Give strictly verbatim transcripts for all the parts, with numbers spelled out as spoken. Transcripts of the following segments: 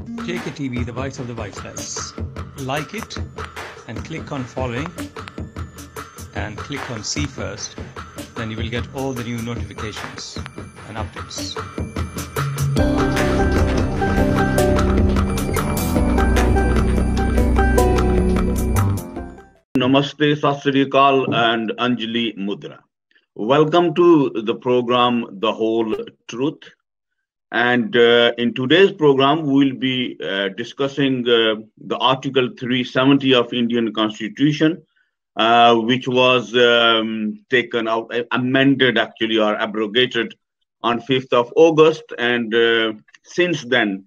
Jktv, the voice of the voiceless. Like it and click on following and click on see first. Then you will get all the new notifications and updates. Namaste, Sat Sri Akal and Anjali Mudra. Welcome to the program The Whole Truth. And uh, in today's program, we'll be uh, discussing uh, the Article three seventy of Indian Constitution, uh, which was um, taken out, amended actually, or abrogated on fifth of August. And uh, since then,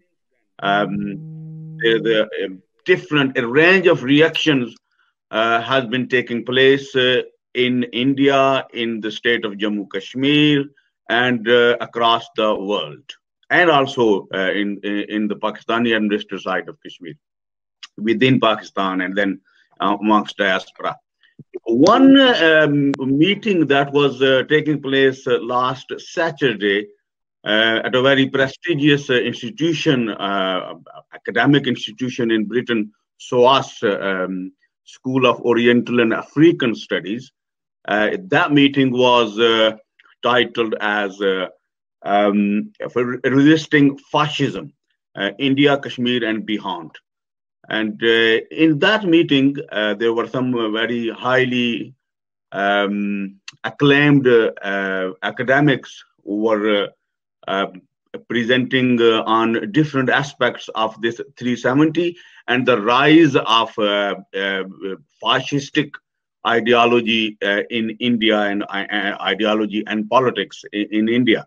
um, there's a, a different a range of reactions uh, has been taking place uh, in India, in the state of Jammu Kashmir, and uh, across the world. And also uh, in, in the Pakistani administrative side of Kashmir, within Pakistan, and then uh, amongst diaspora. One um, meeting that was uh, taking place uh, last Saturday uh, at a very prestigious uh, institution, uh, academic institution in Britain, SOAS, um, School of Oriental and African Studies. Uh, that meeting was uh, titled as uh, Um, for resisting fascism, uh, India, Kashmir, and beyond. And uh, in that meeting, uh, there were some uh, very highly um, acclaimed uh, uh, academics who were uh, uh, presenting uh, on different aspects of this three seventy and the rise of uh, uh, fascistic ideology uh, in India and uh, ideology and politics in, in India.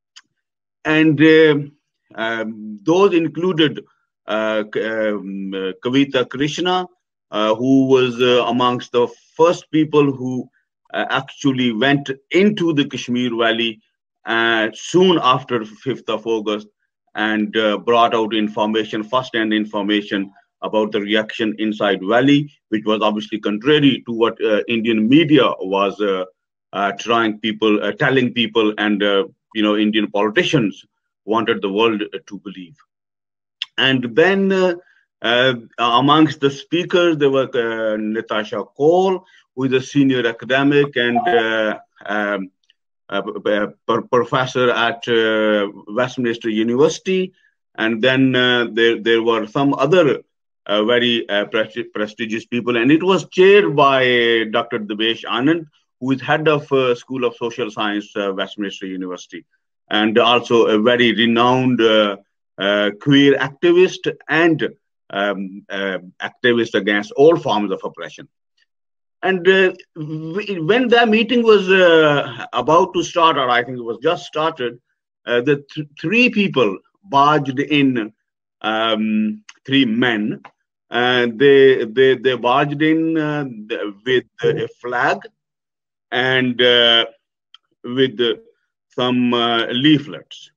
And uh, um, those included uh, um, uh, Kavita Krishna, uh, who was uh, amongst the first people who uh, actually went into the Kashmir Valley uh, soon after fifth of August and uh, brought out information, first-hand information about the reaction inside Valley, which was obviously contrary to what uh, Indian media was uh, uh, trying people, uh, telling people, and uh, you know, Indian politicians wanted the world to believe. And then uh, uh, amongst the speakers, there were uh, Natasha Cole, who is a senior academic and uh, um, a, a professor at uh, Westminster University. And then uh, there, there were some other uh, very uh, presti prestigious people. And it was chaired by Doctor Devesh Anand, who is head of uh, School of Social Science, uh, Westminster University, and also a very renowned uh, uh, queer activist and um, uh, activist against all forms of oppression. And uh, when that meeting was uh, about to start, or I think it was just started, uh, the th three people barged in, um, three men, and they, they, they barged in uh, with a flag and uh, with the some uh, leaflets.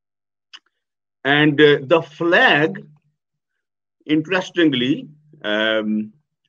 And uh, the flag, interestingly, um,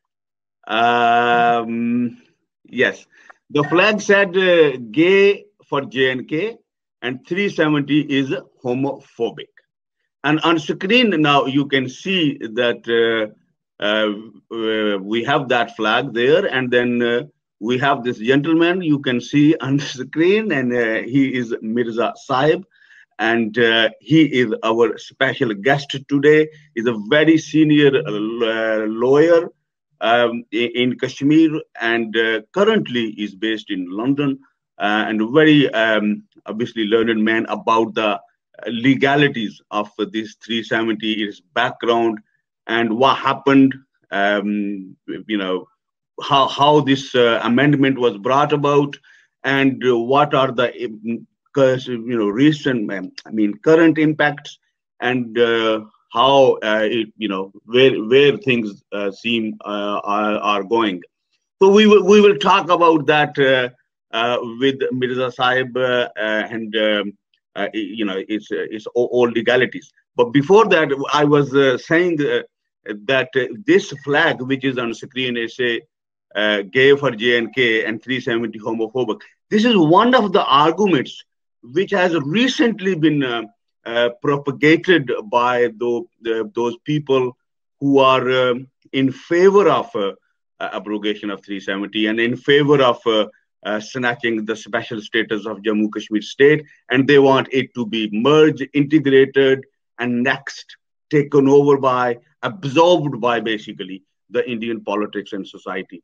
um, yes, the flag said uh, gay for J N K and three seventy is homophobic. And on screen now you can see that uh, uh, uh, we have that flag there, and then uh, we have this gentleman you can see on the screen, and uh, he is Mirza Sahib, and uh, he is our special guest today. He's a very senior uh, lawyer um, in Kashmir, and uh, currently is based in London, uh, and a very um, obviously learned man about the legalities of this three seventy, its background, and what happened, um, you know, how how this uh, amendment was brought about, and uh, what are the uh, you know recent um, I mean current impacts, and uh, how uh, it, you know where where things uh, seem uh, are, are going. So we will we will talk about that uh, uh, with Mirza Sahib uh, and um, uh, you know it's uh, it's all, all legalities. But before that, I was uh, saying uh, that uh, this flag, which is on screen, is a Uh, gay for J N K and three seventy homophobic. This is one of the arguments which has recently been uh, uh, propagated by the, the, those people who are um, in favor of uh, abrogation of three seventy and in favor of uh, uh, snatching the special status of Jammu Kashmir state, and they want it to be merged, integrated, and next taken over by, absorbed by basically the Indian politics and society.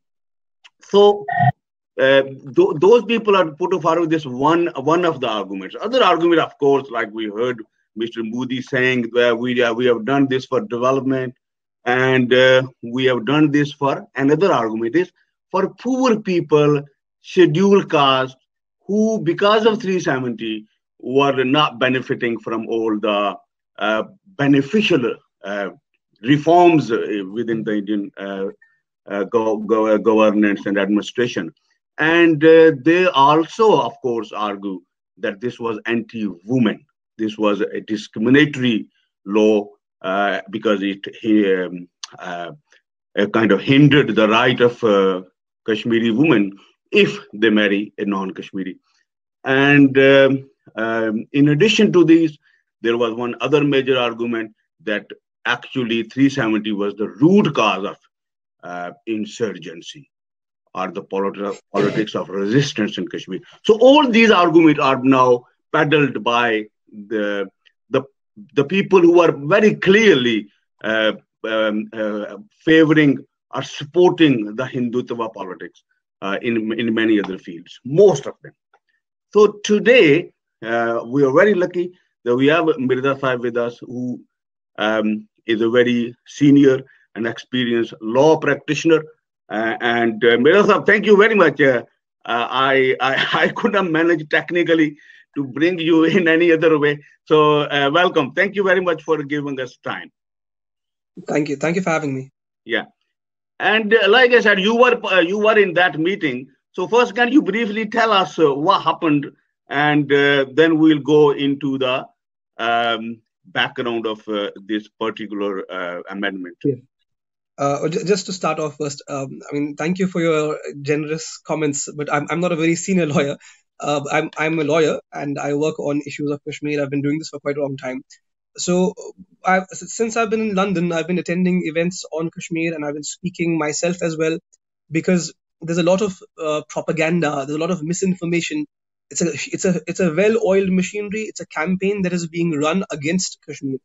So uh, th- those people are put forward this one one of the arguments. Other argument, of course, like we heard Mister Modi saying, where we uh, we have done this for development, and uh, we have done this for another argument is for poor people, scheduled caste, who because of three seventy were not benefiting from all the uh, beneficial uh, reforms within the Indian uh, uh, go, go, governance and administration. And uh, they also, of course, argue that this was anti-women. This was a discriminatory law uh, because it um, uh, kind of hindered the right of uh, Kashmiri women if they marry a non-Kashmiri. And um, um, in addition to these, there was one other major argument that actually three seventy was the root cause of uh, insurgency or the politi- politics of resistance in Kashmir. So all these arguments are now peddled by the the, the people who are very clearly uh, um, uh, favoring or supporting the Hindutva politics uh, in, in many other fields, most of them. So today, uh, we are very lucky that we have Mirza Sahib with us, who um, is a very senior and experienced law practitioner. Uh, and uh, Mirza Sahib, thank you very much. Uh, uh, I, I I couldn't manage technically to bring you in any other way. So uh, welcome. Thank you very much for giving us time. Thank you. Thank you for having me. Yeah. And uh, like I said, you were uh, you were in that meeting. So first, can you briefly tell us uh, what happened, and uh, then we'll go into the um, background of uh, this particular uh, amendment. Yeah. Uh, just to start off first, um, I mean, thank you for your generous comments, but I'm I'm not a very senior lawyer. Uh, I'm I'm a lawyer and I work on issues of Kashmir. I've been doing this for quite a long time. So I've, since I've been in London, I've been attending events on Kashmir and I've been speaking myself as well, because there's a lot of uh, propaganda, there's a lot of misinformation. It's a it's a it's a well-oiled machinery. It's a campaign that is being run against Kashmir.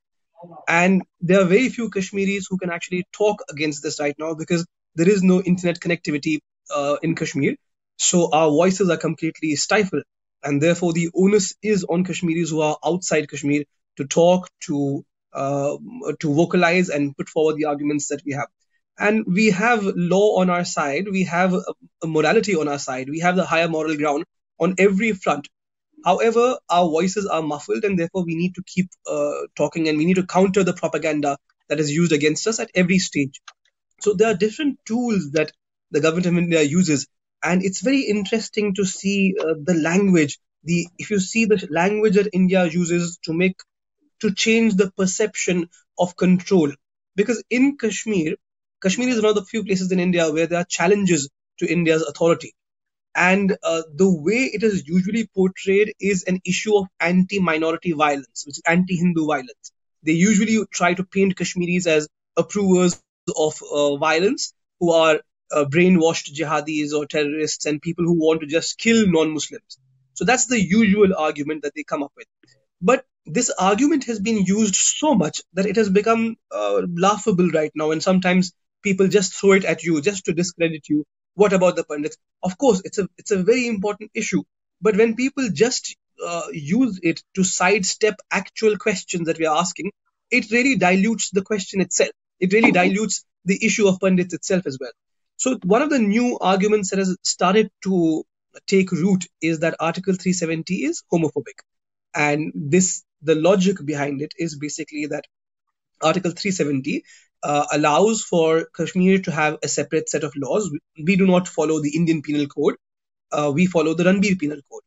And there are very few Kashmiris who can actually talk against this right now because there is no internet connectivity uh, in Kashmir. So our voices are completely stifled. And therefore, the onus is on Kashmiris who are outside Kashmir to talk, to uh, to vocalize and put forward the arguments that we have. And we have law on our side. We have a, a morality on our side. We have the higher moral ground on every front. However, our voices are muffled, and therefore we need to keep uh, talking, and we need to counter the propaganda that is used against us at every stage. So there are different tools that the government of India uses, and it's very interesting to see uh, the language. The if you see the language that India uses to make to change the perception of control, because in Kashmir, Kashmir is one of the few places in India where there are challenges to India's authority. And uh, the way it is usually portrayed is an issue of anti-minority violence, which is anti-Hindu violence. They usually try to paint Kashmiris as approvers of uh, violence, who are uh, brainwashed jihadis or terrorists and people who want to just kill non-Muslims. So that's the usual argument that they come up with. But this argument has been used so much that it has become uh, laughable right now. And sometimes people just throw it at you just to discredit you. What about the Pandits? Of course, it's a it's a very important issue. But when people just uh, use it to sidestep actual questions that we are asking, it really dilutes the question itself. It really dilutes the issue of Pandits itself as well. So one of the new arguments that has started to take root is that Article three seventy is homophobic. And this, the logic behind it is basically that Article three seventy uh, allows for Kashmir to have a separate set of laws. We, we do not follow the Indian Penal Code. Uh, we follow the Ranbir Penal Code.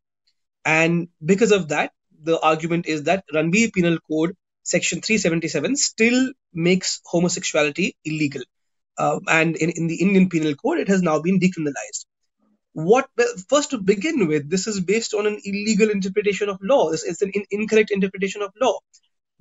And because of that, the argument is that Ranbir Penal Code Section three seventy-seven still makes homosexuality illegal. Uh, and in, in the Indian Penal Code, it has now been decriminalized. What first to begin with, this is based on an illegal interpretation of law. This is an in, incorrect interpretation of law.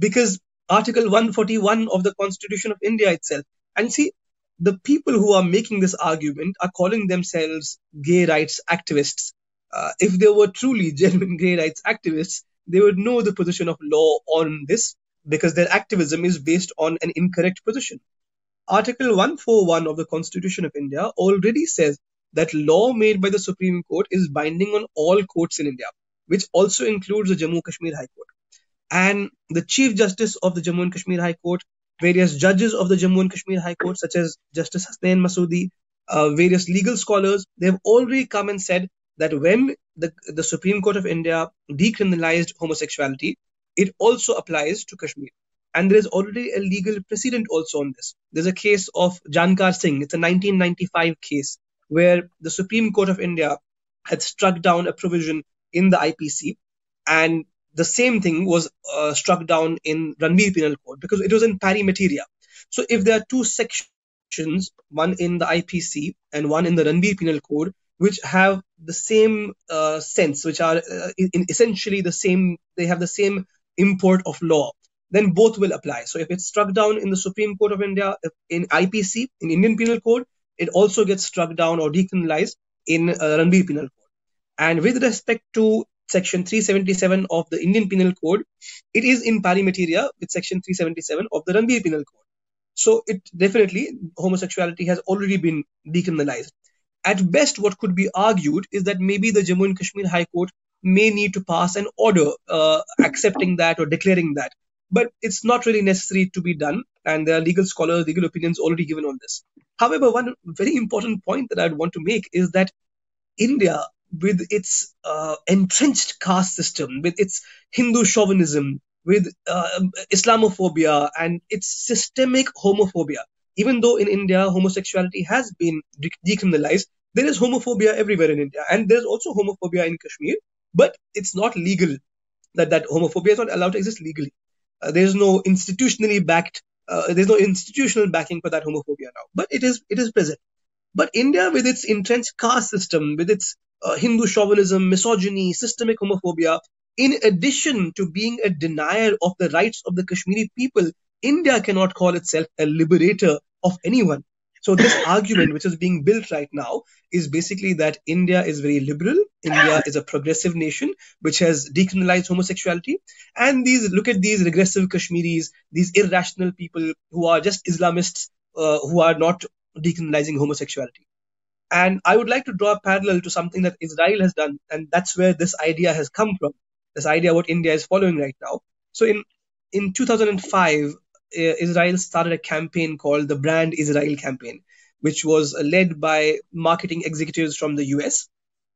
because Article one forty-one of the Constitution of India itself. And see, the people who are making this argument are calling themselves gay rights activists. Uh, if they were truly genuine gay rights activists, they would know the position of law on this, because their activism is based on an incorrect position. Article one forty-one of the Constitution of India already says that law made by the Supreme Court is binding on all courts in India, which also includes the Jammu Kashmir High Court. And the Chief Justice of the Jammu and Kashmir High Court, various judges of the Jammu and Kashmir High Court, such as Justice Hasnain Masoodi, uh, various legal scholars, they have already come and said that when the, the Supreme Court of India decriminalized homosexuality, it also applies to Kashmir. And there is already a legal precedent also on this. There's a case of Jankar Singh. It's a nineteen ninety-five case where the Supreme Court of India had struck down a provision in the I P C, and the same thing was uh, struck down in Ranveer Penal Code because it was in pari materia. So if there are two sections, one in the I P C and one in the Ranveer Penal Code, which have the same uh, sense, which are uh, in essentially the same, they have the same import of law, then both will apply. So if it's struck down in the Supreme Court of India, in I P C, in Indian Penal Code, it also gets struck down or decriminalized in uh, Ranveer Penal Code. And with respect to Section three seventy-seven of the Indian Penal Code, it is in pari materia with Section three seventy-seven of the Ranveer Penal Code. So it definitely, homosexuality has already been decriminalized. At best, what could be argued is that maybe the Jammu and Kashmir High Court may need to pass an order uh, accepting that or declaring that. But it's not really necessary to be done, and there are legal scholars, legal opinions already given on this. However, one very important point that I'd want to make is that India, with its uh, entrenched caste system, with its Hindu chauvinism, with uh, Islamophobia and its systemic homophobia, even though in India homosexuality has been de- decriminalized, there is homophobia everywhere in India, and there's also homophobia in Kashmir, but it's not legal. That that homophobia is not allowed to exist legally. Uh, there's no institutionally backed, uh, there's no institutional backing for that homophobia now, but it is it is present. But India, with its entrenched caste system, with its uh, Hindu chauvinism, misogyny, systemic homophobia, in addition to being a denier of the rights of the Kashmiri people, India cannot call itself a liberator of anyone. So this argument which is being built right now is basically that India is very liberal. India is a progressive nation which has decriminalized homosexuality. And these look at these regressive Kashmiris, these irrational people who are just Islamists, uh, who are not decriminalizing homosexuality. And I would like to draw a parallel to something that Israel has done, and that's where this idea has come from, this idea what India is following right now. So in, in two thousand five, uh, Israel started a campaign called the Brand Israel campaign, which was led by marketing executives from the U S,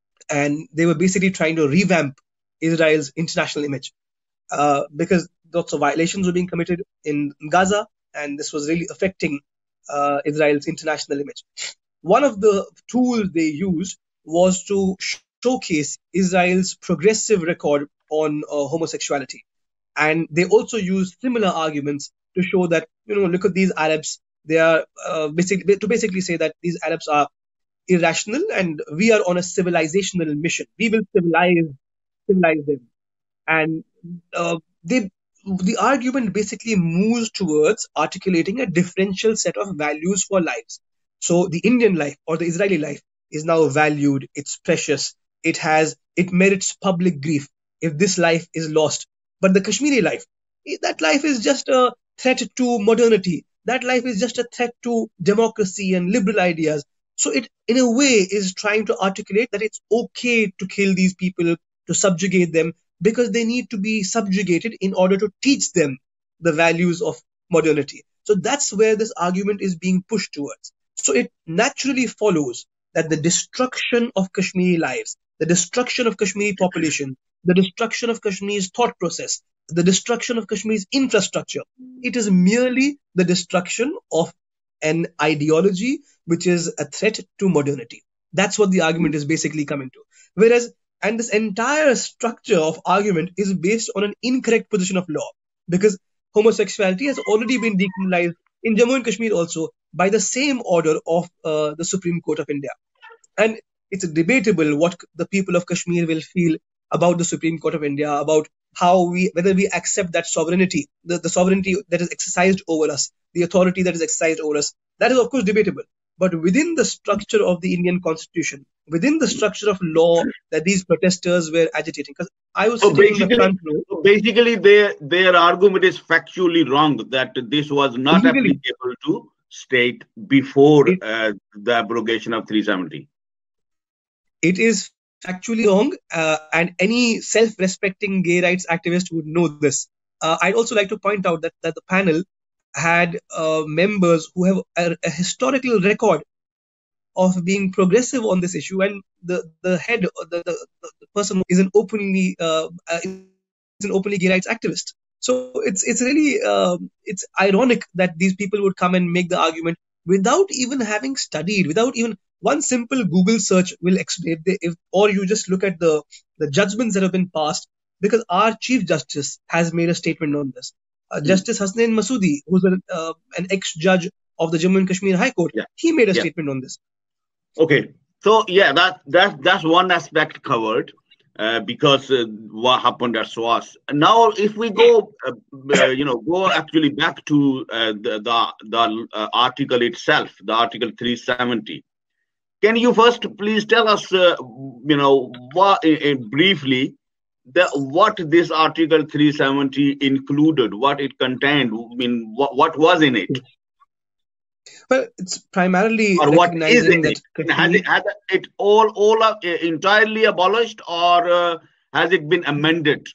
and they were basically trying to revamp Israel's international image uh, because lots of violations were being committed in Gaza, and this was really affecting uh, Israel's international image. One of the tools they used was to showcase Israel's progressive record on uh, homosexuality. And they also used similar arguments to show that, you know, look at these Arabs. They are uh, basically to basically say that these Arabs are irrational and we are on a civilizational mission. We will civilize, civilize them. And uh, they, the argument basically moves towards articulating a differential set of values for lives. So the Indian life or the Israeli life is now valued. It's precious. It has, it merits public grief if this life is lost. But the Kashmiri life, that life is just a threat to modernity. That life is just a threat to democracy and liberal ideas. So it, in a way, is trying to articulate that it's okay to kill these people, to subjugate them, because they need to be subjugated in order to teach them the values of modernity. So that's where this argument is being pushed towards. So it naturally follows that the destruction of Kashmiri lives, the destruction of Kashmiri population, the destruction of Kashmir's thought process, the destruction of Kashmir's infrastructure, it is merely the destruction of an ideology which is a threat to modernity. That's what the argument is basically coming to. Whereas, and this entire structure of argument is based on an incorrect position of law, because homosexuality has already been decriminalized in Jammu and Kashmir also by the same order of uh, the Supreme Court of India. And it's debatable what the people of Kashmir will feel about the Supreme Court of India, about how we, whether we accept that sovereignty, the, the sovereignty that is exercised over us, the authority that is exercised over us, that is of course debatable. But within the structure of the Indian constitution, within the structure of law that these protesters were agitating, because I was So sitting in the basically, front row. so basically their, their argument is factually wrong, that this was not Legally, applicable to state before it, uh, the abrogation of three seventy. it is factually wrong, uh, and any self-respecting gay rights activist would know this. Uh, I'd also like to point out that, that the panel had uh, members who have a, a historical record of being progressive on this issue, and the the head, the the, the person is an openly uh, uh, is an openly gay rights activist. So it's it's really uh, it's ironic that these people would come and make the argument without even having studied, without even one simple Google search will explain. If, if, or you just look at the the judgments that have been passed, because our Chief Justice has made a statement on this. Uh, Hmm. Justice Hasnain Masoodi, who's an, uh, an ex-judge of the Jammu and Kashmir High Court, Yeah. he made a Yeah. statement on this. Okay, so yeah, that that that's one aspect covered, uh, because uh, what happened at SWAS. Now, if we go, uh, uh, you know, go actually back to uh, the the, the uh, article itself, the Article three seventy. Can you first please tell us, uh, you know, what, uh, uh, briefly, the what this Article three seventy included, what it contained, I mean, what what was in it? Well, it's primarily Or what is recognizing in that it? And has Kashmir, it, has it all, all uh, entirely abolished, or uh, has it been amended?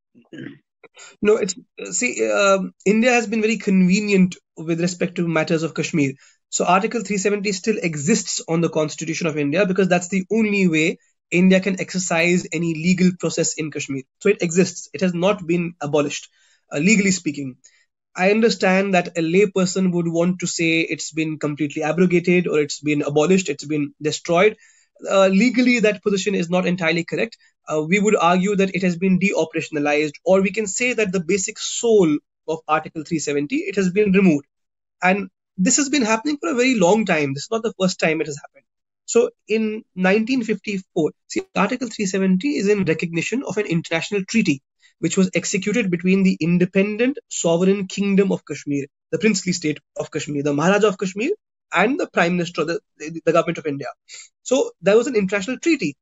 no, it's see, um, India has been very convenient with respect to matters of Kashmir. So Article three seventy still exists on the Constitution of India because that's the only way India can exercise any legal process in Kashmir. So it exists. It has not been abolished, uh, legally speaking. I understand that a layperson would want to say it's been completely abrogated or it's been abolished, it's been destroyed. Uh, legally, that position is not entirely correct. Uh, we would argue that it has been deoperationalized, or we can say that the basic soul of Article three seventy, it has been removed. And this has been happening for a very long time. This is not the first time it has happened. So in nineteen fifty-four, see, Article three seventy is in recognition of an international treaty which was executed between the independent sovereign kingdom of Kashmir, the princely state of Kashmir, the Maharaja of Kashmir, and the Prime Minister, the, the, the government of India. So there was an international treaty.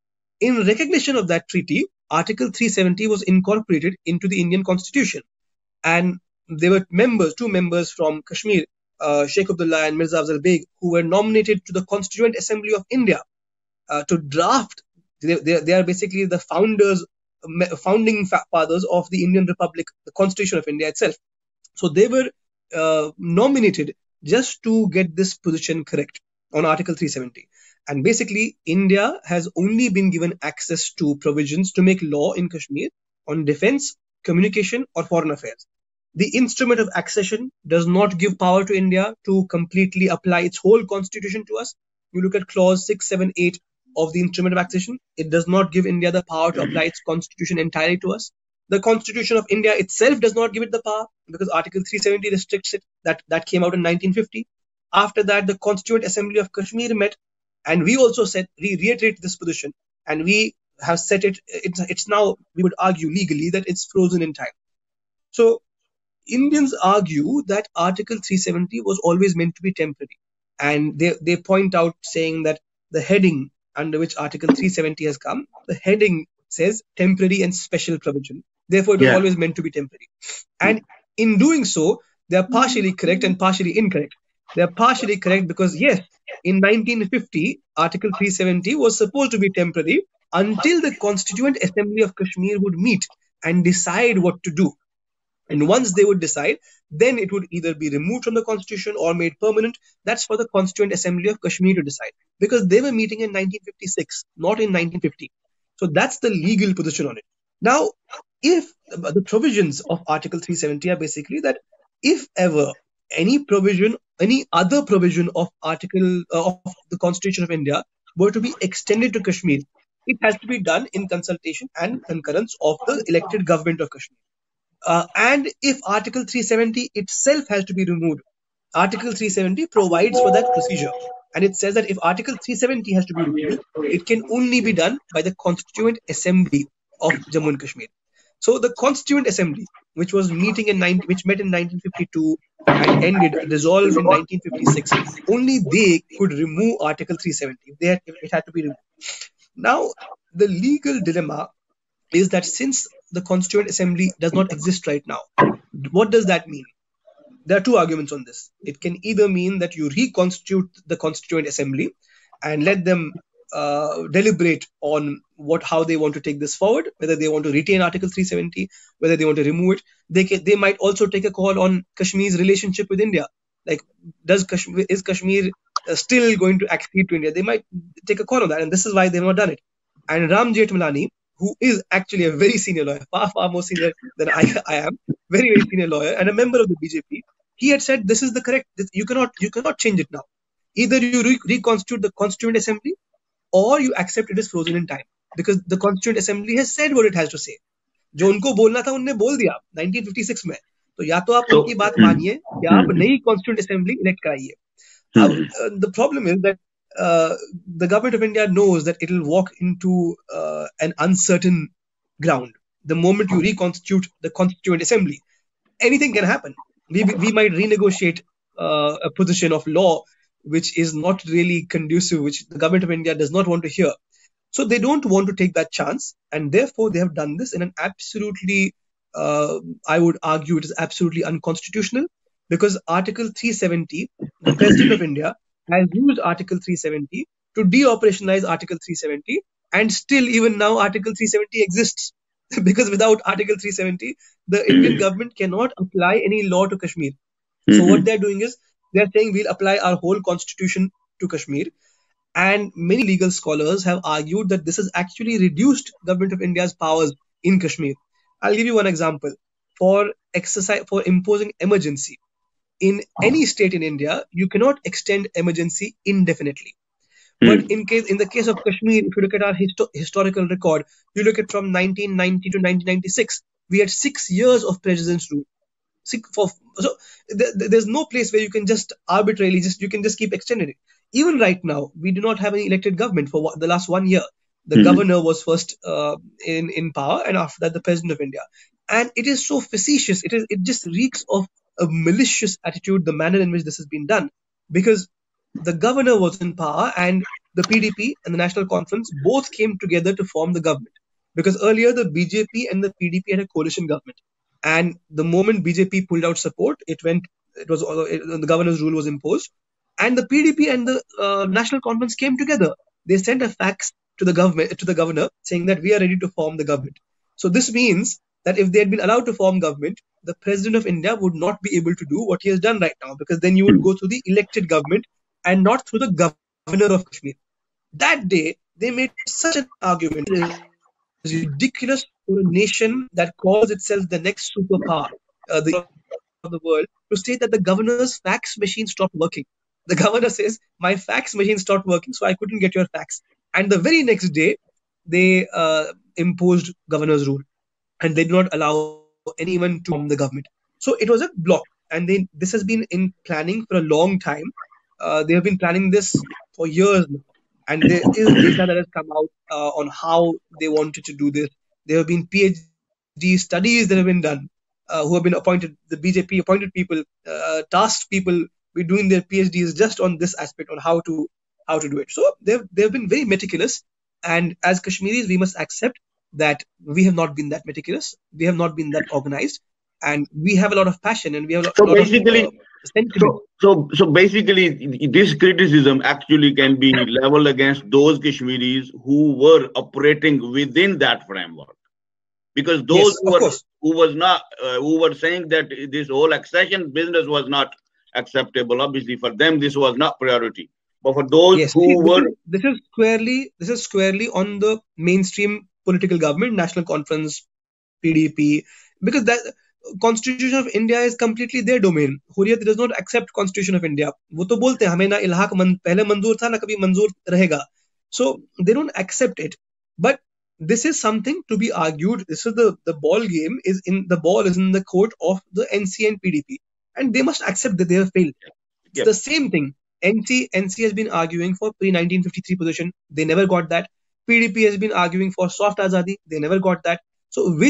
In recognition of that treaty, Article three seventy was incorporated into the Indian Constitution. And there were members, two members from Kashmir, uh, Sheikh Abdullah and Mirza Afzal Beg, who were nominated to the Constituent Assembly of India uh, to draft. They, they, they are basically the founders, founding fathers of the Indian Republic, the Constitution of India itself. So they were uh, nominated just to get this position correct on Article three seventy. And basically, India has only been given access to provisions to make law in Kashmir on defense, communication, or foreign affairs. The instrument of accession does not give power to India to completely apply its whole constitution to us. You look at clause six, seven, eight of the instrument of accession. It does not give India the power to apply its constitution entirely to us. The Constitution of India itself does not give it the power because Article three seventy restricts it. That, that came out in nineteen fifty. After that, the Constituent Assembly of Kashmir met, and we also said, we reiterate this position, and we have set it, it's, it's now, we would argue legally that it's frozen in time. So Indians argue that Article three seventy was always meant to be temporary. And they, they point out saying that the heading under which Article three seventy has come, the heading says temporary and special provision. Therefore, it was Yeah. always meant to be temporary. And in doing so, they are partially correct and partially incorrect. They are partially correct because, yes, in nineteen fifty, Article three seventy was supposed to be temporary until the Constituent Assembly of Kashmir would meet and decide what to do. And once they would decide, then it would either be removed from the constitution or made permanent. That's for the Constituent Assembly of Kashmir to decide. Because they were meeting in nineteen fifty-six, not in nineteen fifty. So that's the legal position on it. Now, if the provisions of Article three seventy are basically that if ever any provision, any other provision of Article uh, of the Constitution of India were to be extended to Kashmir, it has to be done in consultation and concurrence of the elected government of Kashmir. Uh, and if Article three seventy itself has to be removed, Article three seventy provides for that procedure. And it says that if Article three seventy has to be repealed, it can only be done by the Constituent Assembly of Jammu and Kashmir. So the Constituent Assembly, which was meeting in nineteen, which met in nineteen fifty-two and ended, dissolved in nineteen fifty-six, only they could remove Article three seventy. They had, it had to be removed. Now, the legal dilemma is that since the Constituent Assembly does not exist right now, what does that mean? There are two arguments on this. It can either mean that you reconstitute the Constituent Assembly and let them uh, deliberate on what how they want to take this forward, whether they want to retain Article three seventy, whether they want to remove it. They can, they might also take a call on Kashmir's relationship with India. Like, does Kashmir is Kashmir uh, still going to accede to India? They might take a call on that, and this is why they've not done it. And Ram Jethmalani, who is actually a very senior lawyer, far far more senior than I, I am, very very senior lawyer, and a member of the B J P, he had said this is the correct. This, you cannot you cannot change it now. Either you re- reconstitute the Constituent Assembly, or you accept it is frozen in time, because the Constituent Assembly has said what it has to say. जो उनको बोलना था उन्होंने बोल दिया nineteen fifty-six में. तो या तो आप So, उनकी बात मानिए या आप नई Constituent Assembly elect कराइए. Now, uh, the problem is that uh, the government of India knows that it will walk into uh, an uncertain ground. The moment you reconstitute the Constituent Assembly, anything can happen. We, we might renegotiate uh, a position of law which is not really conducive, which the government of India does not want to hear. So they don't want to take that chance, and therefore they have done this in an absolutely, uh, I would argue, it is absolutely unconstitutional, because Article three seventy, the President of India has used Article three seventy to deoperationalize Article three seventy, and still even now Article three seventy exists. Because without Article three seventy, the Indian government cannot apply any law to Kashmir. So what they're doing is, they're saying we'll apply our whole constitution to Kashmir. And many legal scholars have argued that this has actually reduced government of India's powers in Kashmir. I'll give you one example. For exercise, for imposing emergency, in any state in India, you cannot extend emergency indefinitely. But in case, in the case of Kashmir, if you look at our histo- historical record, you look at from nineteen ninety to nineteen ninety-six, we had six years of president's rule. Six, for, so th- th- there's no place where you can just arbitrarily just you can just keep extending it. Even right now, we do not have any elected government for what, the last one year. The mm-hmm. governor was first uh, in in power, and after that, the president of India. And it is so facetious. It is it just reeks of a malicious attitude, the manner in which this has been done, because the governor was in power, and the P D P and the National Conference both came together to form the government. Because earlier, the B J P and the P D P had a coalition government. And the moment B J P pulled out support, it went. It was it, the governor's rule was imposed, and the P D P and the uh, National Conference came together. They sent a fax to the government to the governor saying that we are ready to form the government. So this means that if they had been allowed to form government, the president of India would not be able to do what he has done right now, because then you would go through the elected government and not through the governor of Kashmir. That day, they made such an argument. It is ridiculous for a nation that calls itself the next superpower, uh, the of the world, to state that the governor's fax machine stopped working. The governor says, my fax machine stopped working, so I couldn't get your fax. And the very next day, they uh, imposed governor's rule, and they did not allow anyone to form the government. So it was a block, and they, this has been in planning for a long time. Uh, they have been planning this for years now. And there is data that has come out uh, on how they wanted to do this. There have been PhD studies that have been done, uh, who have been appointed, the B J P appointed people, uh, tasked people with doing their PhDs just on this aspect, on how to how to do it. So they've, they've been very meticulous. And as Kashmiris, we must accept that we have not been that meticulous. We have not been that organized. And we have a lot of passion, and we have a lot, so lot basically, of uh, sentiment. So, so, so basically, this criticism actually can be leveled against those Kashmiris who were operating within that framework, because those Yes, who of were course. who was not uh, who were saying that this whole accession business was not acceptable. Obviously, for them, this was not priority. But for those Yes, who see, this, were is, this is squarely this is squarely on the mainstream political government, National Conference, P D P, because that Constitution of India is completely their domain. Hurriyat does not accept Constitution of India. वो तो बोलते हैं हमें ना इल्हाक मन, पहले मंजूर था ना कभी मंजूर रहेगा. So they don't accept it. But this is something to be argued. This is the the ball game is in the ball is in the court of the N C and P D P, and they must accept that they have failed. It's Yep. the same thing. N C N C has been arguing for pre nineteen fifty-three position. They never got that. P D P has been arguing for soft azadi. They never got that. So which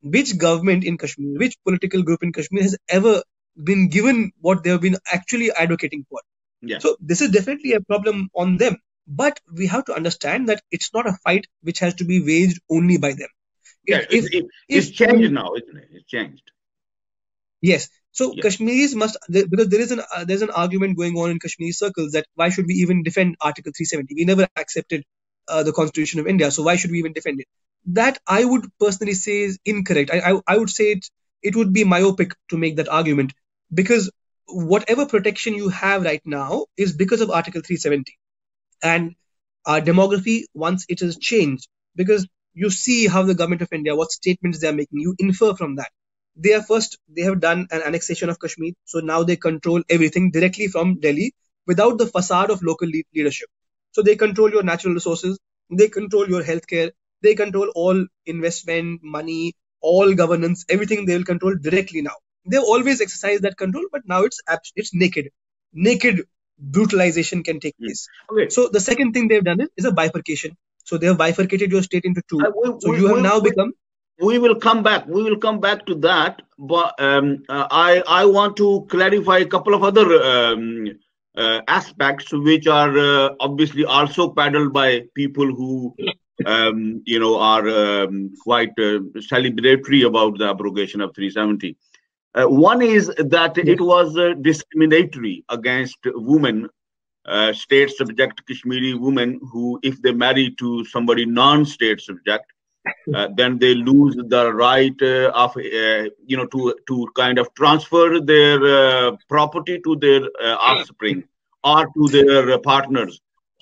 which government in Kashmir, which political group in Kashmir has ever been given what they have been actually advocating for? Yeah. So this is definitely a problem on them. But we have to understand that it's not a fight which has to be waged only by them. Yeah, If, it's, if, it, if it's changed now, isn't it? It's changed. Yes. So Yeah. Kashmiris must, because there is an uh, there's an argument going on in Kashmiri circles that why should we even defend Article three seventy? We never accepted uh, the Constitution of India, so why should we even defend it? That I would personally say is incorrect. I I, I would say it it would be myopic to make that argument, because whatever protection you have right now is because of Article three seventy, and our demography, once it is changed, because you see how the government of India, what statements they are making, you infer from that. They are first, they have done an annexation of Kashmir, so now they control everything directly from Delhi without the facade of local le- leadership. So they control your natural resources, they control your healthcare, they control all investment, money, all governance, everything they will control directly now. They've always exercised that control, but now it's abs- it's naked. Naked brutalization can take place. Okay. So the second thing they've done is, is a bifurcation. So they have bifurcated your state into two. Uh, we, so we, you have we, now we, become. We will come back. We will come back to that. But um, uh, I I want to clarify a couple of other um, uh, aspects which are uh, obviously also paddled by people who um, you know are um, quite uh, celebratory about the abrogation of three seventy. Uh, one is that Yeah. it was uh, discriminatory against women, uh, state subject Kashmiri women who, if they marry to somebody non-state subject, uh, then they lose the right uh, of uh, you know to to kind of transfer their uh, property to their uh, offspring or to their uh, partners.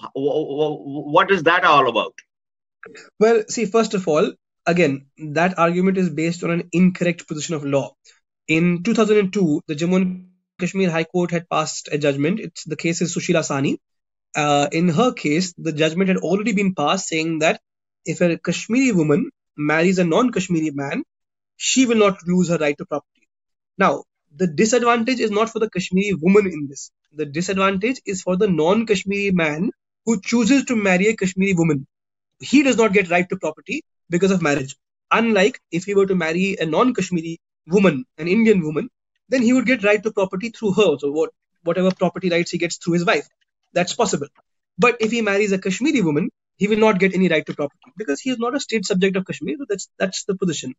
What is that all about? Well, see, first of all, again, that argument is based on an incorrect position of law. In two thousand two, the Jammu and Kashmir High Court had passed a judgment. It's the case is Sushila Sani. Uh, in her case, the judgment had already been passed saying that if a Kashmiri woman marries a non-Kashmiri man, she will not lose her right to property. Now, the disadvantage is not for the Kashmiri woman in this. The disadvantage is for the non-Kashmiri man who chooses to marry a Kashmiri woman. He does not get right to property because of marriage. Unlike if he were to marry a non-Kashmiri woman, an Indian woman, then he would get right to property through her. So what, whatever property rights he gets through his wife, that's possible. But if he marries a Kashmiri woman, he will not get any right to property because he is not a state subject of Kashmir. So that's that's the position.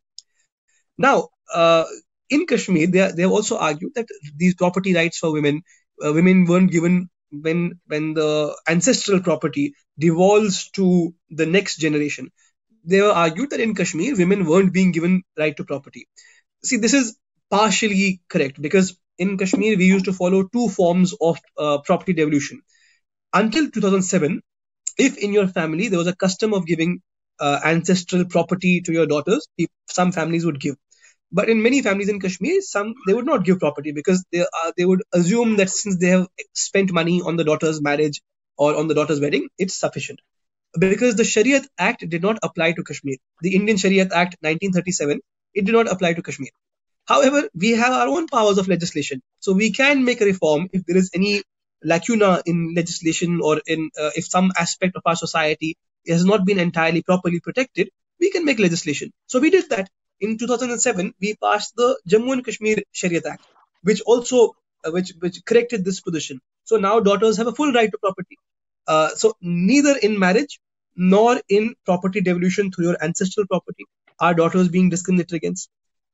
Now, uh, in Kashmir, they, they have also argued that these property rights for women, uh, women weren't given when when the ancestral property devolves to the next generation. They have argued that in Kashmir, women weren't being given right to property. See, this is partially correct because in Kashmir, we used to follow two forms of uh, property devolution. Until two thousand seven, if in your family there was a custom of giving uh, ancestral property to your daughters, some families would give. But in many families in Kashmir, some they would not give property because they uh, they would assume that since they have spent money on the daughter's marriage or on the daughter's wedding, it's sufficient. Because the Shariat Act did not apply to Kashmir. The Indian Shariat Act nineteen thirty-seven, it did not apply to Kashmir. However, we have our own powers of legislation. So we can make a reform if there is any lacuna in legislation or in uh, if some aspect of our society has not been entirely properly protected, we can make legislation. So we did that. In two thousand seven, we passed the Jammu and Kashmir Shariat Act, which also uh, which which corrected this position. So now daughters have a full right to property. Uh, so neither in marriage nor in property devolution through your ancestral property are daughters being discriminated against.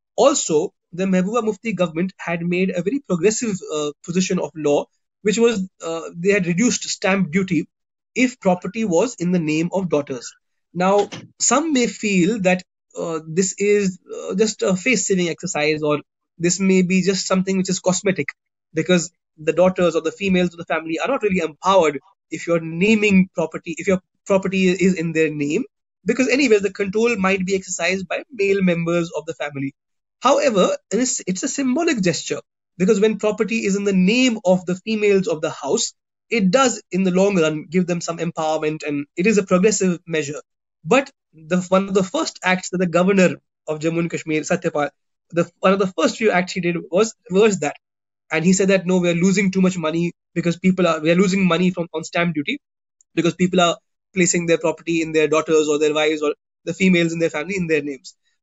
Also, the Mehbooba Mufti government had made a very progressive uh, position of law, which was uh, they had reduced stamp duty if property was in the name of daughters. Now, some may feel that uh, this is uh, just a face-saving exercise, or this may be just something which is cosmetic, because the daughters or the females of the family are not really empowered if you're naming property, if your property is in their name, because anyway, the control might be exercised by male members of the family. However, it's, it's a symbolic gesture because when property is in the name of the females of the house, it does in the long run give them some empowerment and it is a progressive measure. But the, one of the first acts that the governor of Jammu and Kashmir, Satyapal, the, one of the first few acts he did was reverse that. And he said that no, we are losing too much money because people are, we are losing money from on stamp duty because people are placing their property in their daughters or their wives or the females in their family in their names.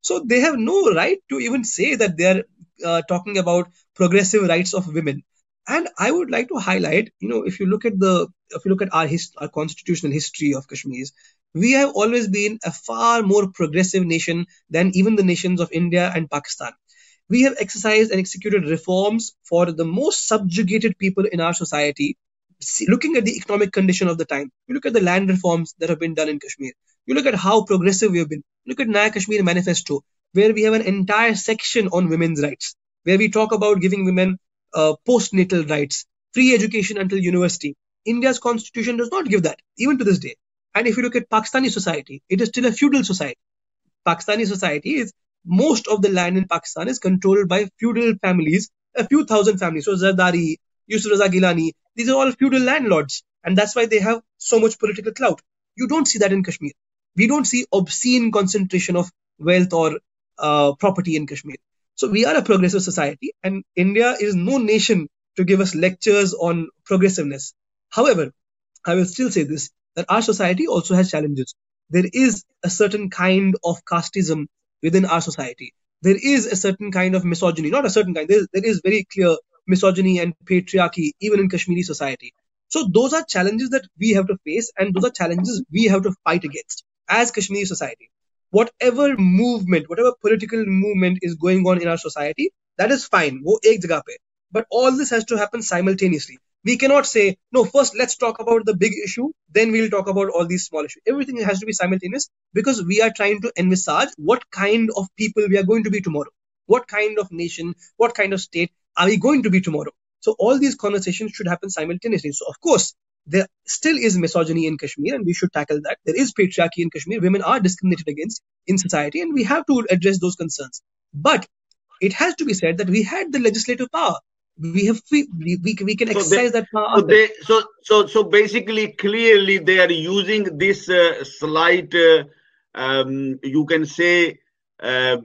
So they have no right to even say that they are uh, talking about progressive rights of women. And I would like to highlight, you know, if you look at the, if you look at our, hist- our constitutional history of Kashmir, we have always been a far more progressive nation than even the nations of India and Pakistan. We have exercised and executed reforms for the most subjugated people in our society. See, looking at the economic condition of the time, you look at the land reforms that have been done in Kashmir. You look at how progressive we have been. Look at Naya Kashmir Manifesto, where we have an entire section on women's rights, where we talk about giving women uh, postnatal rights, free education until university. India's constitution does not give that, even to this day. And if you look at Pakistani society, it is still a feudal society. Pakistani society is, most of the land in Pakistan is controlled by feudal families, a few thousand families. So Zardari, Yusuf Raza Gilani, these are all feudal landlords. And that's why they have so much political clout. You don't see that in Kashmir. We don't see obscene concentration of wealth or uh, property in Kashmir. So we are a progressive society, and India is no nation to give us lectures on progressiveness. However, I will still say this, that our society also has challenges. There is a certain kind of casteism within our society. There is a certain kind of misogyny, not a certain kind, there, there is very clear misogyny and patriarchy even in Kashmiri society. So those are challenges that we have to face, and those are challenges we have to fight against as Kashmiri society. Whatever movement, whatever political movement is going on in our society, that is fine. Wo ek jagah pe. But all this has to happen simultaneously. We cannot say, no, first let's talk about the big issue, then we'll talk about all these small issues. Everything has to be simultaneous, because we are trying to envisage what kind of people we are going to be tomorrow. What kind of nation, what kind of state are we going to be tomorrow? So all these conversations should happen simultaneously. So of course, there still is misogyny in Kashmir, and we should tackle that. There is patriarchy in Kashmir. Women are discriminated against in society, and we have to address those concerns. But it has to be said that we had the legislative power. We have we, we, we can exercise so they, that power. So, they, so so so basically, clearly, they are using this uh, slight, uh, um, you can say, uh,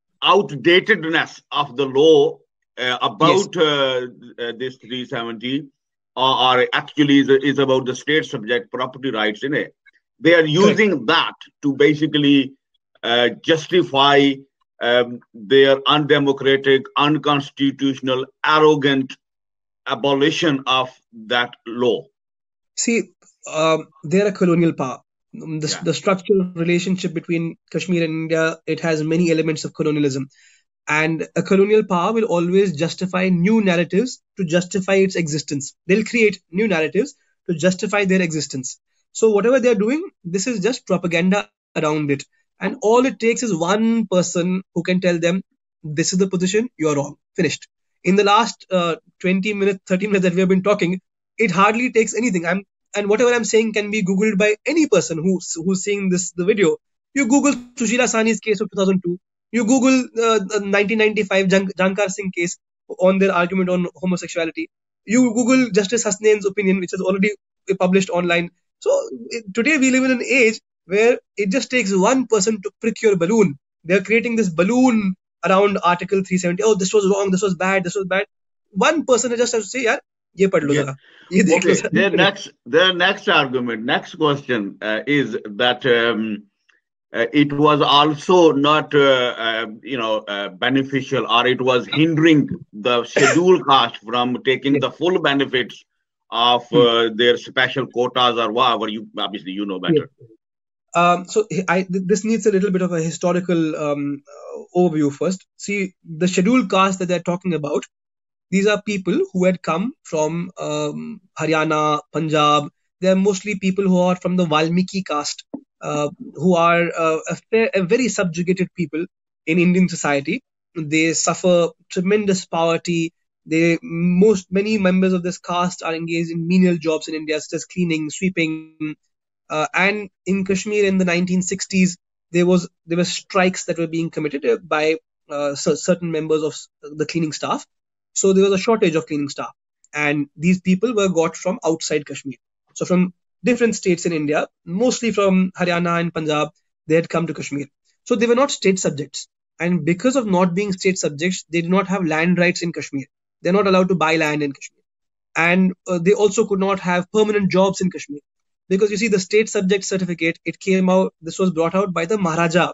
outdatedness of the law uh, about yes. uh, uh, this three seventy, or, or actually is, is about the state subject property rights in it. They are using Correct. that to basically uh, justify Um, their undemocratic, unconstitutional, arrogant abolition of that law. See, um, they're a colonial power. The, yeah. the structural relationship between Kashmir and India, it has many elements of colonialism. And a colonial power will always justify new narratives to justify its existence. They'll create new narratives to justify their existence. So whatever they're doing, this is just propaganda around it. And all it takes is one person who can tell them, this is the position, you're wrong, finished. In the last uh, twenty minutes, thirty minutes that we have been talking, it hardly takes anything. I'm, and whatever I'm saying can be Googled by any person who's, who's seeing this the video. You Google Sushila Sani's case of two thousand two. You Google uh, the nineteen ninety-five Jan- Jankar Singh case on their argument on homosexuality. You Google Justice Hasnain's opinion, which is already published online. So today we live in an age where it just takes one person to prick your balloon. They're creating this balloon around Article three seventy. Oh, this was wrong, this was bad, this was bad. One person just has to say, yaar, ye pad lo zara. Ye dekh okay. lo Their next, their next argument, next question uh, is that um, uh, it was also not, uh, uh, you know, uh, beneficial, or it was hindering the scheduled caste from taking yes. the full benefits of uh, hmm. their special quotas or whatever. You obviously you know better. Yes. Um, so I, this needs a little bit of a historical um, overview first. See, the scheduled caste that they're talking about, these are people who had come from um, Haryana, Punjab. They're mostly people who are from the Valmiki caste, uh, who are uh, a, fair, a very subjugated people in Indian society. They suffer tremendous poverty. They most many members of this caste are engaged in menial jobs in India, such as cleaning, sweeping. Uh, and in Kashmir in the nineteen sixties, there was there were strikes that were being committed by uh, certain members of the cleaning staff. So there was a shortage of cleaning staff, and these people were got from outside Kashmir. So from different states in India, mostly from Haryana and Punjab, they had come to Kashmir. So they were not state subjects, and because of not being state subjects, they did not have land rights in Kashmir. They're not allowed to buy land in Kashmir, and uh, they also could not have permanent jobs in Kashmir. Because you see, the state subject certificate, it came out, this was brought out by the Maharaja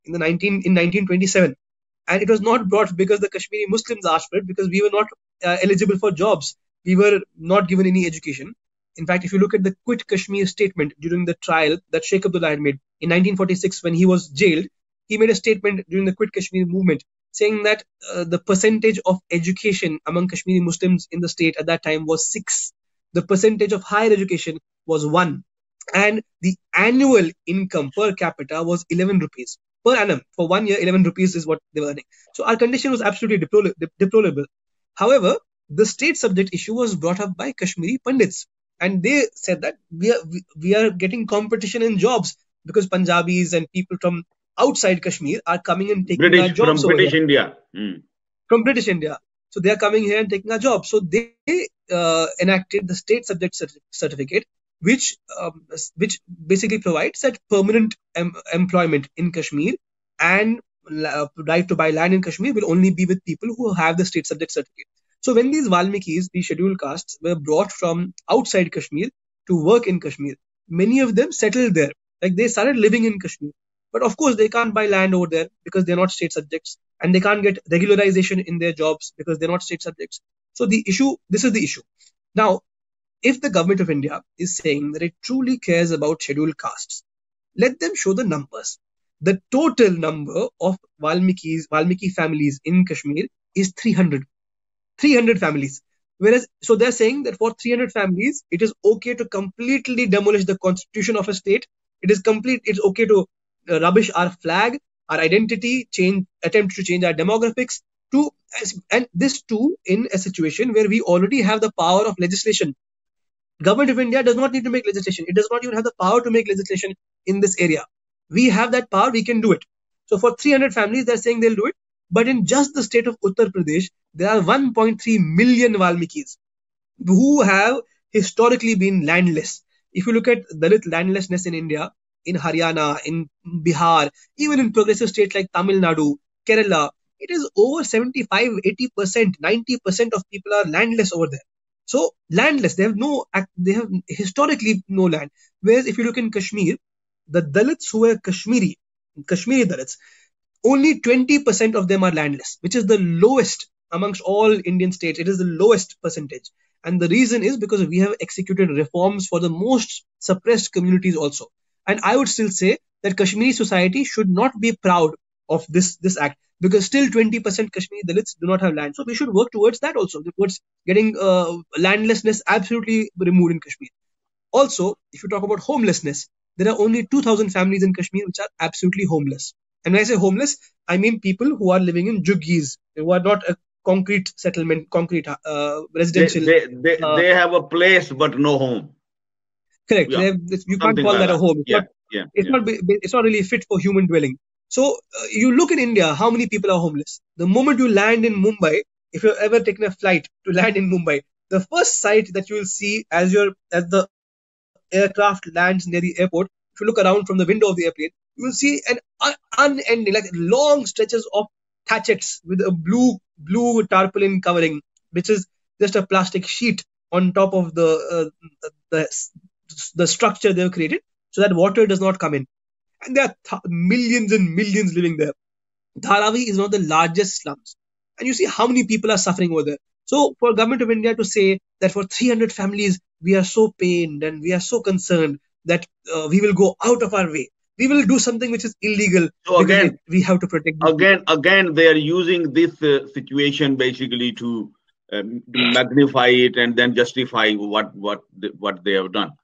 in the nineteen in nineteen twenty-seven, and it was not brought because the Kashmiri Muslims asked for it, because we were not uh, eligible for jobs. We were not given any education. In fact, if you look at the Quit Kashmir statement during the trial that Sheikh Abdullah had made in nineteen forty-six when he was jailed, he made a statement during the Quit Kashmir movement saying that uh, the percentage of education among Kashmiri Muslims in the state at that time was six. The percentage of higher education was one. And the annual income per capita was eleven rupees per annum. For one year, eleven rupees is what they were earning. So our condition was absolutely deplorable. deplorable. However, the state subject issue was brought up by Kashmiri Pandits. And they said that we are, we, we are getting competition in jobs because Punjabis and people from outside Kashmir are coming and taking British, our jobs from over British here. India. Mm. From British India. So they are coming here and taking our jobs. So they uh, enacted the state subject cert- certificate, which um, which basically provides that permanent em- employment in Kashmir and uh, right to buy land in Kashmir will only be with people who have the state subject certificate. So when these Valmikis, these scheduled castes, were brought from outside Kashmir to work in Kashmir, many of them settled there. Like they started living in Kashmir. But of course, they can't buy land over there because they're not state subjects, and they can't get regularization in their jobs because they're not state subjects. So the issue, this is the issue. Now, if the government of India is saying that it truly cares about scheduled castes, let them show the numbers. The total number of Valmikis, Valmiki families in Kashmir is three hundred. three hundred families. Whereas, so they're saying that for three hundred families, it is okay to completely demolish the constitution of a state. It is complete. It's okay to uh, rubbish our flag, our identity, change, attempt to change our demographics. To and this too in a situation where we already have the power of legislation. Government of India does not need to make legislation. It does not even have the power to make legislation in this area. We have that power. We can do it. So for three hundred families, they're saying they'll do it. But in just the state of Uttar Pradesh, there are one point three million Valmikis who have historically been landless. If you look at Dalit landlessness in India, in Haryana, in Bihar, even in progressive states like Tamil Nadu, Kerala, it is over seventy-five, eighty percent, ninety percent of people are landless over there. So landless, they have no, they have historically no land. Whereas if you look in Kashmir, the Dalits who are Kashmiri, Kashmiri Dalits, only twenty percent of them are landless, which is the lowest amongst all Indian states. It is the lowest percentage. And the reason is because we have executed reforms for the most suppressed communities also. And I would still say that Kashmiri society should not be proud of this, this act, because still twenty percent Kashmiri Dalits do not have land. So we should work towards that also, towards getting uh, landlessness absolutely removed in Kashmir. Also, if you talk about homelessness, there are only two thousand families in Kashmir which are absolutely homeless. And when I say homeless, I mean people who are living in juggies, who are not a concrete settlement, concrete uh, residential. They, they, they, uh, they have a place but no home. Correct. Yeah. You can't call like that, that a home. It's, yeah. not, Yeah. It's, yeah. not, it's not really fit for human dwelling. So uh, you look in India, how many people are homeless? The moment you land in Mumbai, if you've ever taken a flight to land in Mumbai, the first sight that you will see as you're as the aircraft lands near the airport, if you look around from the window of the airplane, you will see an un- unending, like long stretches of thatchets with a blue blue tarpaulin covering, which is just a plastic sheet on top of the uh, the the structure they've created, so that water does not come in. And there are th- millions and millions living there. Dharavi is one of the largest slums, and you see how many people are suffering over there. So for government of India to say that for three hundred families, we are so pained and we are so concerned that uh, we will go out of our way, we will do something which is illegal. So again, we have to protect them. Again, again, they are using this uh, situation basically to um, magnify it and then justify what what what they have done.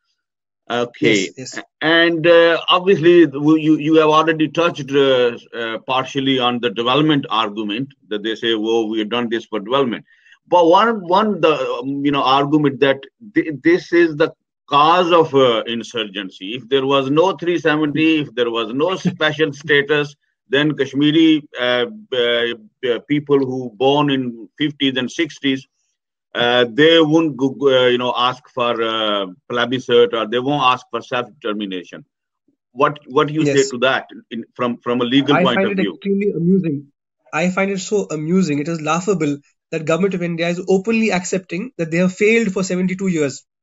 Okay, yes, yes. And uh, obviously you you have already touched uh, uh, partially on the development argument that they say, "Well, we have done this for development." But one one the um, you know argument that th- this is the cause of uh, insurgency. If there was no three seventy, if there was no special status, then Kashmiri uh, uh, people who born in fifties and sixties. Uh, they won't, uh, you know, ask for uh, plebiscite, or they won't ask for self-determination. What what do you yes. say to that in, from from a legal I point find of it view? Extremely amusing. I find it so amusing. It is laughable that government of India is openly accepting that they have failed for seventy-two years.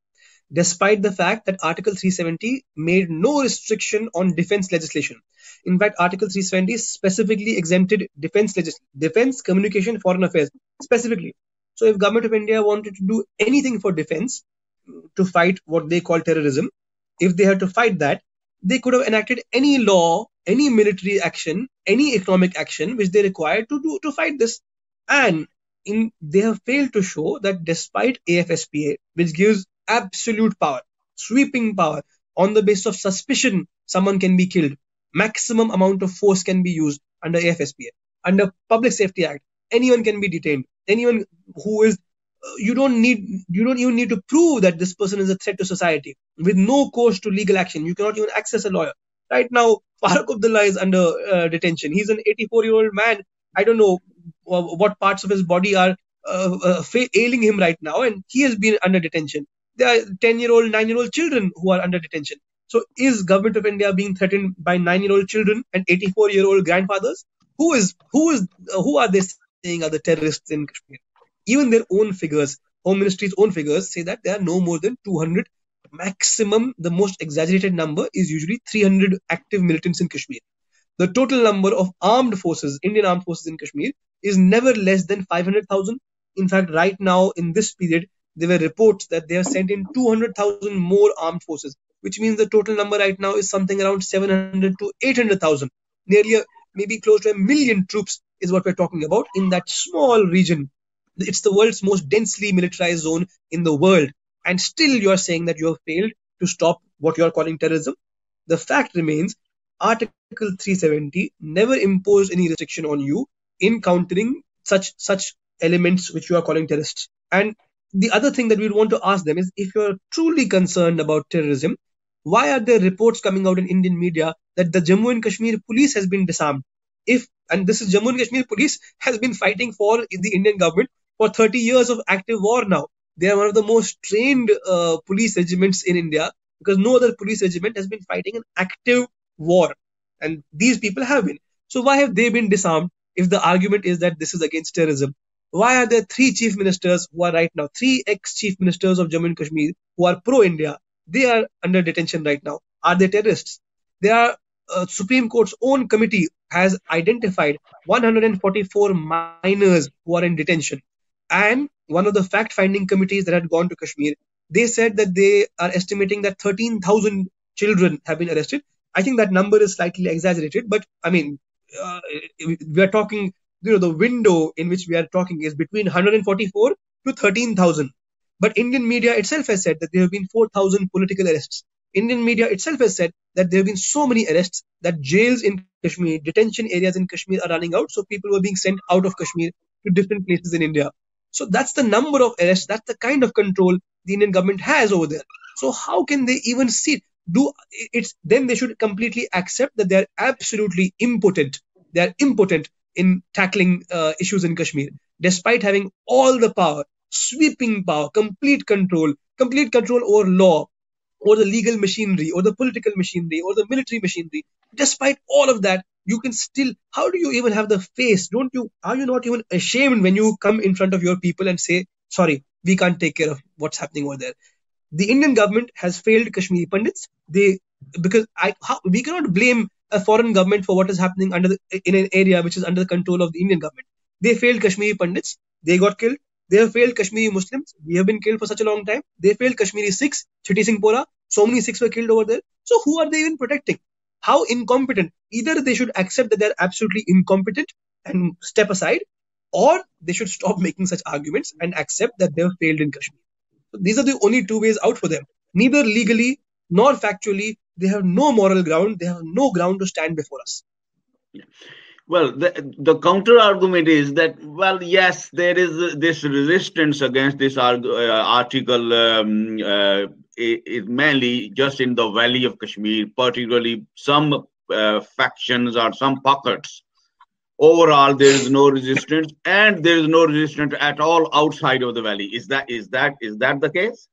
despite the fact that Article three seventy made no restriction on defense legislation. In fact, Article three seventy specifically exempted defense legis- defense, communication, foreign affairs specifically. So if Government of India wanted to do anything for defense to fight what they call terrorism, if they had to fight that, they could have enacted any law, any military action, any economic action which they required to do to fight this. And in they have failed to show that despite A F S P A, which gives absolute power, sweeping power, on the basis of suspicion, someone can be killed. Maximum amount of force can be used under A F S P A. Under Public Safety Act, anyone can be detained. Anyone who is uh, you don't need you don't even need to prove that this person is a threat to society. With no course to legal action, you cannot even access a lawyer. Right now, Farooq Abdullah is under uh, detention. He's an eighty-four-year-old man. I don't know uh, what parts of his body are uh, uh, ailing him right now, and he has been under detention. There are ten-year-old, nine-year-old children who are under detention. So is Government of India being threatened by nine-year-old children and eighty-four-year-old grandfathers? Who is who is uh, who are they saying are the terrorists in Kashmir? Even their own figures, Home Ministry's own figures, say that there are no more than two hundred. Maximum, the most exaggerated number is usually three hundred active militants in Kashmir. The total number of armed forces, Indian armed forces in Kashmir, is never less than five hundred thousand. In fact, right now in this period, there were reports that they have sent in two hundred thousand more armed forces, which means the total number right now is something around seven hundred to eight hundred thousand. Nearly a, maybe close to a million troops is what we're talking about in that small region. It's the world's most densely militarized zone in the world. And still you're saying that you have failed to stop what you're calling terrorism. The fact remains, Article three seventy never imposed any restriction on you in countering such such elements which you are calling terrorists. And the other thing that we want to ask them is, if you're truly concerned about terrorism, why are there reports coming out in Indian media that the Jammu and Kashmir police has been disarmed? If and this is Jammu and Kashmir police has been fighting for the Indian government for thirty years of active war now. They are one of the most trained uh, police regiments in India, because no other police regiment has been fighting an active war. And these people have been. So why have they been disarmed if the argument is that this is against terrorism? Why are there three chief ministers who are right now, three ex-chief ministers of Jammu and Kashmir who are pro-India? They are under detention right now. Are they terrorists? They are, uh, Supreme Court's own committee has identified one hundred forty-four minors who are in detention. And one of the fact-finding committees that had gone to Kashmir, they said that they are estimating that thirteen thousand children have been arrested. I think that number is slightly exaggerated, but I mean, uh, we are talking, you know, the window in which we are talking is between one hundred forty-four to thirteen thousand. But Indian media itself has said that there have been four thousand political arrests. Indian media itself has said that there have been so many arrests that jails in Kashmir, detention areas in Kashmir are running out. So people were being sent out of Kashmir to different places in India. So that's the number of arrests. That's the kind of control the Indian government has over there. So how can they even see? Do it's then they should completely accept that they are absolutely impotent. They are impotent in tackling uh, issues in Kashmir, despite having all the power, sweeping power, complete control, complete control over law, or the legal machinery, or the political machinery, or the military machinery. Despite all of that, you can still, how do you even have the face? Don't you, are you not even ashamed when you come in front of your people and say, sorry, we can't take care of what's happening over there? The Indian government has failed Kashmiri Pandits. They, because I, how, we cannot blame a foreign government for what is happening under the, in an area which is under the control of the Indian government. They failed Kashmiri Pandits. They got killed. They have failed Kashmiri Muslims. We have been killed for such a long time. They failed Kashmiri Sikhs. Chitty Singh Pora. So many Sikhs were killed over there. So who are they even protecting? How incompetent? Either they should accept that they're absolutely incompetent and step aside, or they should stop making such arguments and accept that they have failed in Kashmir. So these are the only two ways out for them. Neither legally nor factually. They have no moral ground. They have no ground to stand before us. Yeah. Well, the, the counter argument is that, well, yes, there is this resistance against this arg uh, article um, uh, is mainly just in the Valley of Kashmir, particularly some uh, factions or some pockets. Overall, there is no resistance, and there is no resistance at all outside of the valley. Is that is that is that the case?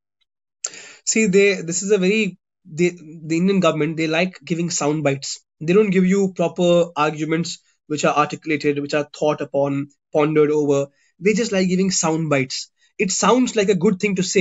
See, they this is a very they, the Indian government, they like giving sound bites. They don't give you proper arguments which are articulated, which are thought upon, pondered over. They just like giving sound bites. It sounds like a good thing to say,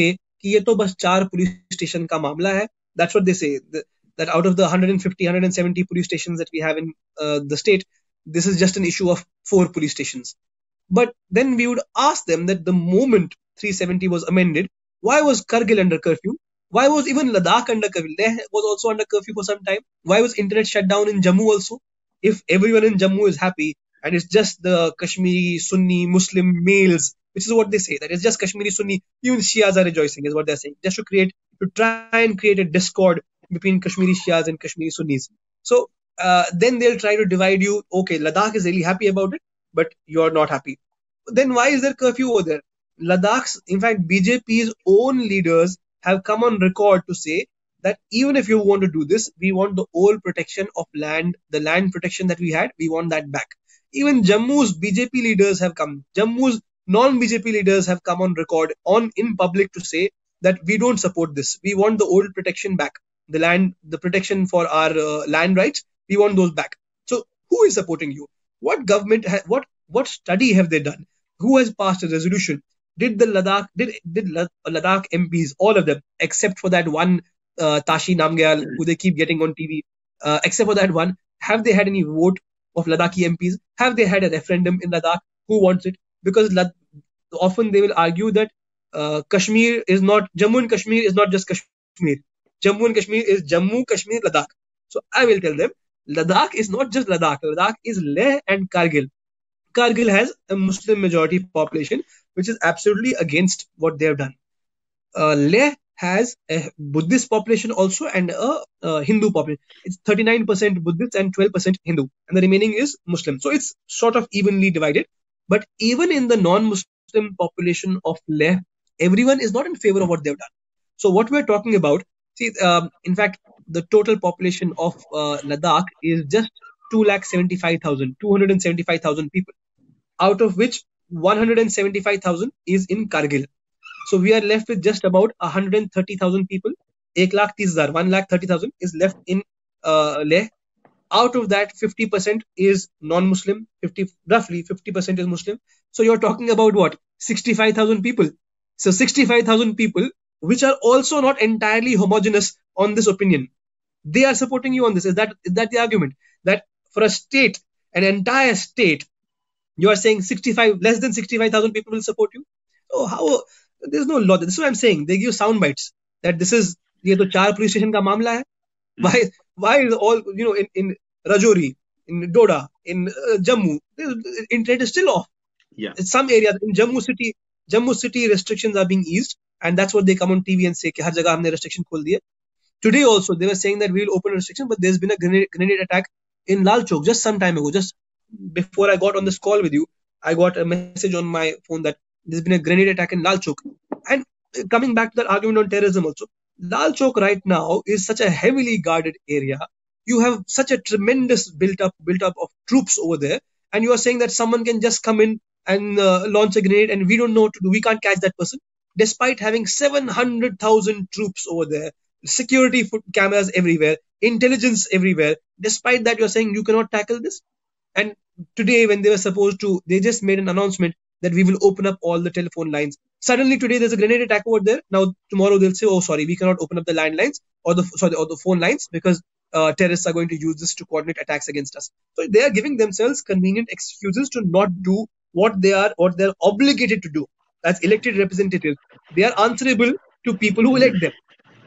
कि ये तो बस चार police station का मामला है. That's what they say, that out of the one hundred fifty, one hundred seventy police stations that we have in uh, the state, this is just an issue of four police stations. But then we would ask them that the moment three seventy was amended, why was Kargil under curfew? Why was even Ladakh under curfew? Leh was also under curfew for some time. Why was internet shut down in Jammu also? If everyone in Jammu is happy and it's just the Kashmiri Sunni Muslim males, which is what they say, that it's just Kashmiri Sunni, even Shias are rejoicing, is what they're saying, just to create, to try and create a discord between Kashmiri Shias and Kashmiri Sunnis. So uh, then they'll try to divide you. Okay, Ladakh is really happy about it, but you're not happy. Then why is there curfew over there? Ladakh's, in fact, B J P's own leaders have come on record to say that even if you want to do this, we want the old protection of land, the land protection that we had, we want that back. Even Jammu's B J P leaders have come, Jammu's non-B J P leaders have come on record on in public to say that we don't support this. We want the old protection back, the land, the protection for our uh, land rights. We want those back. So who is supporting you? What government, ha- what what study have they done? Who has passed a resolution? Did the Ladakh, did did Ladakh M Ps, all of them, except for that one uh, Tashi Namgyal who they keep getting on T V, uh, except for that one, have they had any vote of Ladakhi M Ps? Have they had a referendum in Ladakh? Who wants it? Because Lad- often they will argue that uh, Kashmir is not, Jammu and Kashmir is not just Kashmir. Jammu and Kashmir is Jammu, Kashmir, Ladakh. So I will tell them, Ladakh is not just Ladakh. Ladakh is Leh and Kargil. Kargil has a Muslim majority population, which is absolutely against what they have done. Uh, Leh has a Buddhist population also and a, a Hindu population. It's thirty-nine percent Buddhist and twelve percent Hindu, and the remaining is Muslim. So it's sort of evenly divided. But even in the non-Muslim population of Leh, everyone is not in favor of what they've done. So what we're talking about, see, um, in fact, the total population of uh, Ladakh is just two lakh seventy-five thousand, two hundred seventy-five thousand people, out of which one hundred seventy-five thousand is in Kargil. So we are left with just about one hundred thirty thousand people. one lakh thirty thousand, one lakh thirty thousand is left in uh, Leh. Out of that, fifty percent is non-Muslim, fifty roughly fifty percent is Muslim. So you're talking about what? sixty-five thousand people. So sixty-five thousand people, which are also not entirely homogeneous on this opinion. They are supporting you on this. Is that is that the argument? That for a state, an entire state, you are saying sixty-five, less than sixty-five thousand people will support you? Oh, how? There's no logic. This is what I'm saying. They give sound bites that this is, ये तो चार police station का मामला है. Why, why is all, you know, in, in Rajouri, in Doda, in uh, Jammu, the internet is still off. Yeah. In some areas, in Jammu city, Jammu city restrictions are being eased, and that's what they come on T V and say कि हर जगह हमने restriction खोल दिए. Today also, they were saying that we'll open a restriction, but there's been a grenade, grenade attack in Lal Chowk just some time ago. Just before I got on this call with you, I got a message on my phone that there's been a grenade attack in Lal Chowk. And coming back to that argument on terrorism also, Lal Chowk right now is such a heavily guarded area. You have such a tremendous built up, built up of troops over there, and you are saying that someone can just come in and uh, launch a grenade, and we don't know what to do. We can't catch that person, despite having seven hundred thousand troops over there, security foot cameras everywhere, intelligence everywhere. Despite that, you're saying you cannot tackle this. And today, when they were supposed to, they just made an announcement that we will open up all the telephone lines. Suddenly today there's a grenade attack over there. Now tomorrow they'll say, oh sorry, we cannot open up the landlines or the sorry or the phone lines because uh, terrorists are going to use this to coordinate attacks against us. So they are giving themselves convenient excuses to not do what they are what they're obligated to do as elected representatives. They are answerable to people who elect them.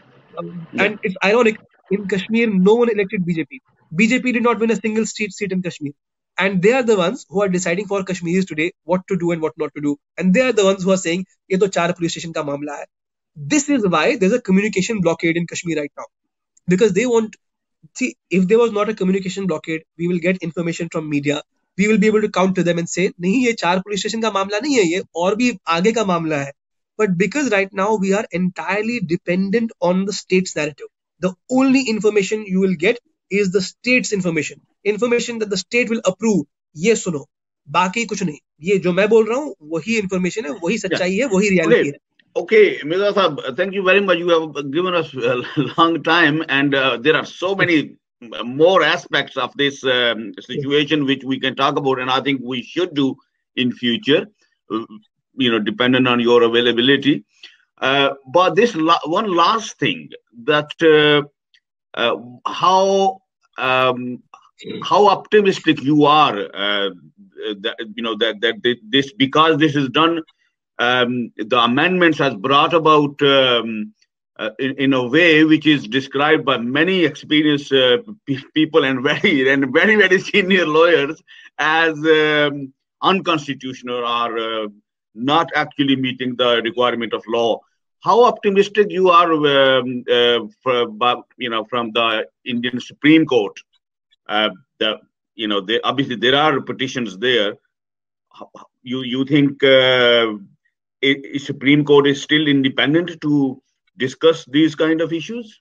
Um, Yeah. and it's ironic, in Kashmir, no one elected B J P. B J P did not win a single seat seat in Kashmir. And they are the ones who are deciding for Kashmiris today what to do and what not to do. And they are the ones who are saying, ye to char police station ka mamla hai. This is why there's a communication blockade in Kashmir right now. Because they want, see, if there was not a communication blockade, we will get information from media. We will be able to counter them and say, nahi, ye char police station ka mamla nahi hai, ye aur bhi aage ka mamla hai. But because right now we are entirely dependent on the state's narrative, the only information you will get is the state's information. Information that the state will approve. ये सुनो, बाकी कुछ नहीं. ये जो मैं बोल रहा हूँ, वही information है, वही सच्चाई है, वही reality है. Okay, Mirza Sahab, thank you very much. You have given us a long time, and uh, there are so many more aspects of this um, situation which we can talk about, and I think we should do in future, uh, you know, depending on your availability. Uh, but this la- one last thing that uh, uh, how um, how optimistic you are uh, that you know that that this, because this is done, um, the amendments has brought about um, uh, in, in a way which is described by many experienced uh, pe- people and very and very very senior lawyers as um, unconstitutional or uh, not actually meeting the requirement of law. How optimistic you are, um, uh, for, but, you know, from the Indian Supreme Court? Uh, the you know, they, obviously there are petitions there. You you think uh, it, Supreme Court is still independent to discuss these kind of issues?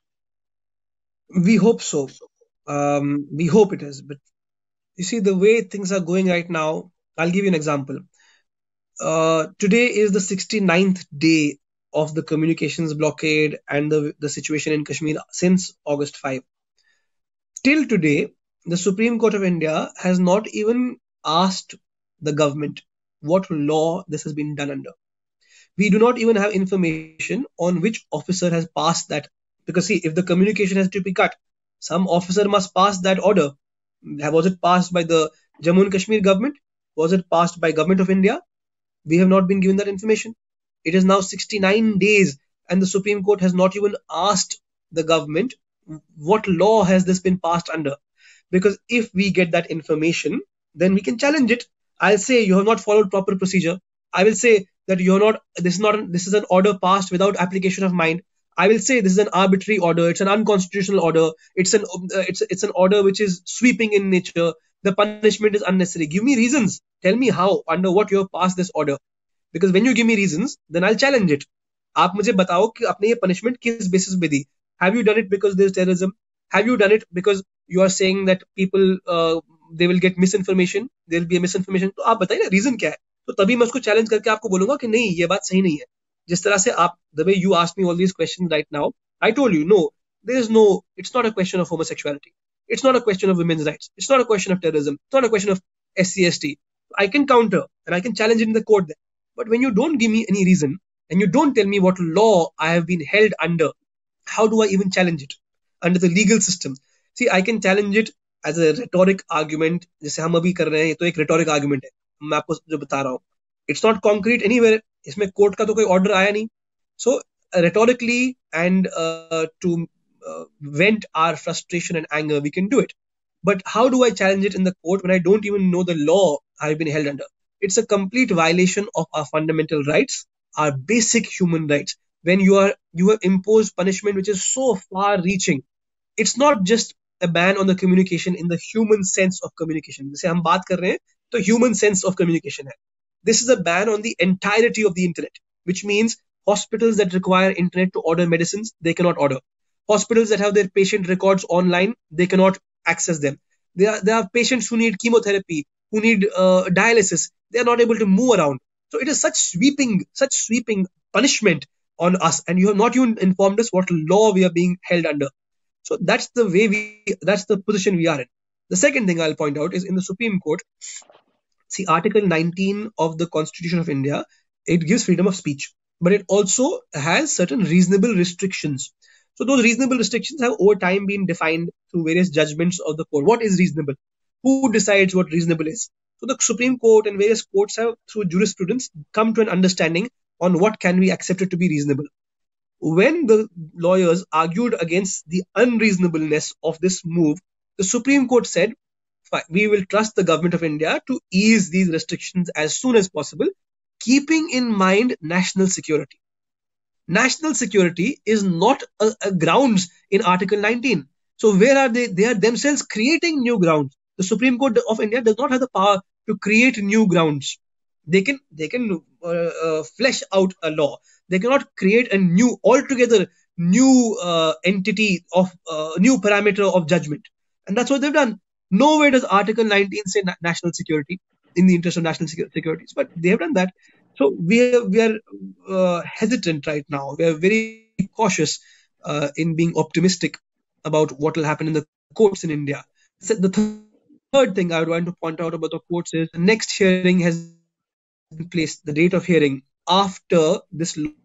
We hope so. Um, we hope it is. But you see, the way things are going right now, I'll give you an example. Uh, today is the sixty-ninth day of the communications blockade and the, the situation in Kashmir since August fifth. Till today, the Supreme Court of India has not even asked the government what law this has been done under. We do not even have information on which officer has passed that. Because see, if the communication has to be cut, some officer must pass that order. Was it passed by the Jammu and Kashmir government? Was it passed by Government of India? We have not been given that information. It is now sixty-nine days and the Supreme Court has not even asked the government what law has this been passed under. Because if we get that information, then we can challenge it. I'll say you have not followed proper procedure. I will say that you're not, this is not, this is an order passed without application of mind. I will say this is an arbitrary order. It's an unconstitutional order. It's an, uh, it's, it's an order which is sweeping in nature. The punishment is unnecessary. Give me reasons. Tell me how, under what you have passed this order. Because when you give me reasons, then I'll challenge it. आप मुझे बताओ कि आपने ये punishment किस basis पे दी? Have you done it because there's terrorism? Have you done it because you are saying that people uh, they will get misinformation? There will be a misinformation. तो आप बताइए ना reason क्या है? तो तभी मैं उसको challenge करके आपको बोलूंगा कि नहीं ये बात सही नहीं है. जिस तरह से आप, the way you asked me all these questions right now, I told you no, there is no. It's not a question of homosexuality. It's not a question of women's rights. It's not a question of terrorism. It's not a question of S C S T. I can counter and I can challenge it in the court there. But when you don't give me any reason and you don't tell me what law I have been held under, how do I even challenge it under the legal system? See, I can challenge it as a rhetoric argument. जैसे हम अभी कर रहे हैं, ये तो एक rhetoric argument है. मैं आपको जो बता रहा हूँ. It's not concrete anywhere. इसमें कोर्ट का तो कोई order आया नहीं. So uh, rhetorically and uh, to uh, vent our frustration and anger, we can do it. But how do I challenge it in the court when I don't even know the law I've been held under? It's a complete violation of our fundamental rights, our basic human rights. When you are you have imposed punishment which is so far-reaching, it's not just a ban on the communication in the human sense of communication. जैसे हम बात कर रहे हैं, तो human sense of communication है. This is a ban on the entirety of the internet, which means hospitals that require internet to order medicines, they cannot order. Hospitals that have their patient records online, they cannot access them. There are, there are patients who need chemotherapy, who need uh, dialysis. They are not able to move around. So it is such sweeping, such sweeping punishment on us, and you have not even informed us what law we are being held under. So that's the way we, that's the position we are in. The second thing I'll point out is in the Supreme Court. See, Article nineteen of the Constitution of India, it gives freedom of speech, but it also has certain reasonable restrictions. So those reasonable restrictions have over time been defined through various judgments of the court. What is reasonable? Who decides what reasonable is? So the Supreme Court and various courts have, through jurisprudence, come to an understanding on what can be accepted to be reasonable. When the lawyers argued against the unreasonableness of this move, the Supreme Court said, fine, we will trust the government of India to ease these restrictions as soon as possible, keeping in mind national security. National security is not a, a grounds in Article nineteen. So where are they? They are themselves creating new grounds. The Supreme Court of India does not have the power to create new grounds. They can they can uh, uh, flesh out a law. They cannot create a new, altogether new uh, entity of uh, new parameter of judgment. And that's what they've done. Nowhere does Article nineteen say na- national security in the interest of national secu- securities, but they have done that. So we are, we are uh, hesitant right now. We are very cautious uh, in being optimistic about what will happen in the courts in India. So the th- third thing I would want to point out about the courts is the next hearing has been placed, the date of hearing after this law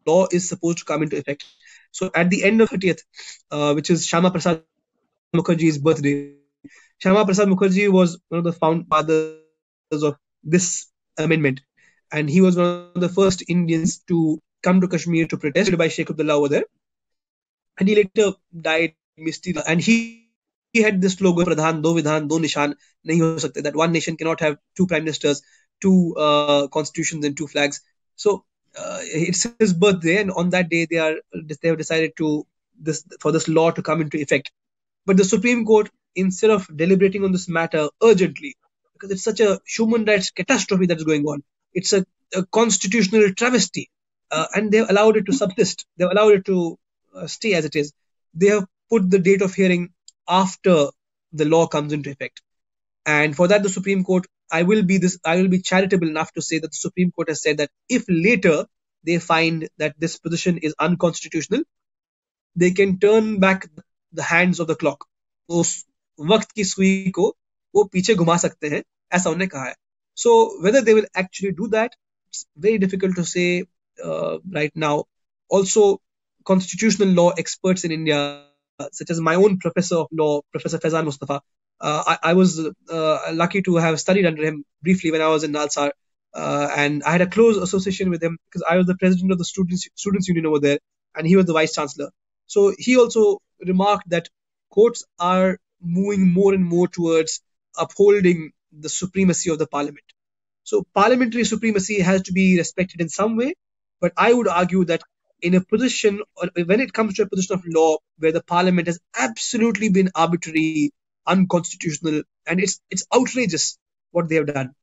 law is supposed to come into effect. So at the end of thirtieth, uh, which is Shyama Prasad Mukherjee's birthday, Shyama Prasad Mukherjee was one of the founding fathers of this amendment, and he was one of the first Indians to come to Kashmir to protest by Sheikh Abdullah over there, and he later died mysteriously. And he, he had this slogan, Pradhan do vidhan do nishan nahi ho sakte, that one nation cannot have two prime ministers, two uh, constitutions and two flags. So uh, it's his birthday, and on that day they are they have decided to this for this law to come into effect. But the Supreme Court, instead of deliberating on this matter urgently, because it's such a human rights catastrophe that's going on, it's a, a constitutional travesty, uh, and they've allowed it to subsist. They've allowed it to uh, stay as it is. They have put the date of hearing after the law comes into effect, and for that the Supreme Court, I will be this, I will be charitable enough to say that the Supreme Court has said that if later they find that this position is unconstitutional, they can turn back the hands of the clock. उस वक्त की सुई को वो पीछे घुमा सकते हैं, ऐसा उन्होंने कहा है. So whether they will actually do that, it's very difficult to say uh, right now. Also, constitutional law experts in India, such as my own professor of law, Professor Faizan Mustafa, uh, I, I was uh, lucky to have studied under him briefly when I was in Nalsar, uh, and I had a close association with him because I was the president of the students students union over there, and he was the vice chancellor. So he also remarked that courts are moving more and more towards upholding the supremacy of the parliament. So parliamentary supremacy has to be respected in some way, but I would argue that in a position, or when it comes to a position of law where the parliament has absolutely been arbitrary, unconstitutional, and it's it's outrageous what they have done.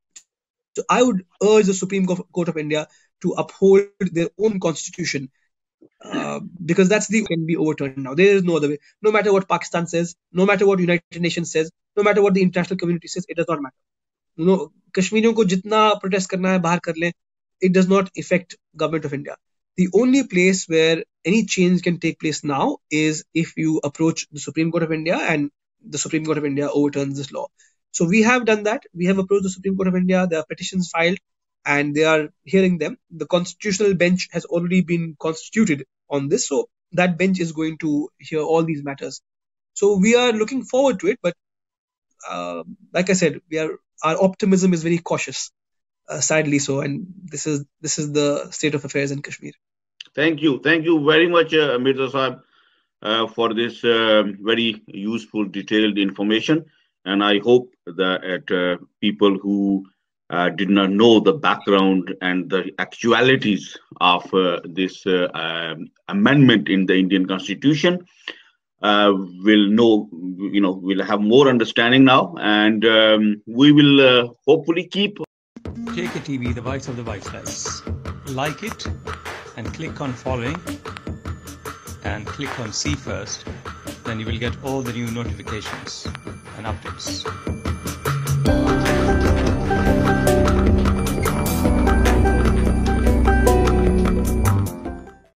So I would urge the Supreme Court of India to uphold their own constitution, uh, because that's the can be overturned now. There is no other way. No matter what Pakistan says, no matter what United Nations says, no matter what the international community says, it does not matter. You know, Kashmiriyon ko jitna protest karna hai, bahar kar le, it does not affect government of India. The only place where any change can take place now is if you approach the Supreme Court of India and the Supreme Court of India overturns this law. So we have done that. We have approached the Supreme Court of India. There are petitions filed and they are hearing them. The constitutional bench has already been constituted on this. So that bench is going to hear all these matters. So we are looking forward to it. But uh, like I said, we are our optimism is very cautious, uh, sadly so. And this is this is the state of affairs in Kashmir. Thank you. Thank you very much, uh, Mirza Sahib, uh, for this uh, very useful, detailed information. And I hope that uh, people who uh, did not know the background and the actualities of uh, this uh, um, amendment in the Indian Constitution uh, will know, you know, will have more understanding now. And um, we will uh, hopefully keep J K T V, the voice of the voiceless. Like it and click on following and click on see first. Then you will get all the new notifications and updates.